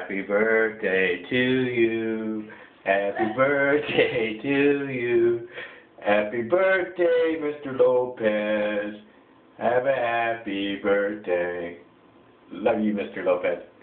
Happy birthday to you. Happy birthday to you. Happy birthday, Mr. Lopez. Have a happy birthday. Love you, Mr. Lopez.